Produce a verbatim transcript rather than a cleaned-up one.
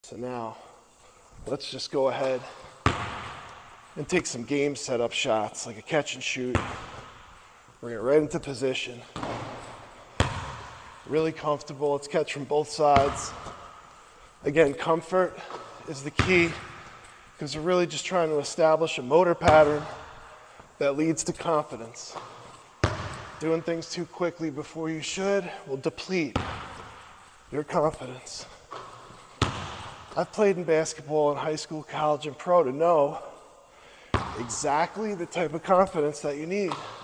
So now, let's just go ahead and take some game setup shots, like a catch and shoot. Bring it right into position. Really comfortable. Let's catch from both sides. Again, comfort is the key because we're really just trying to establish a motor pattern that leads to confidence. Doing things too quickly before you should will deplete your confidence. I've played in basketball in high school, college, and pro to know exactly the type of confidence that you need.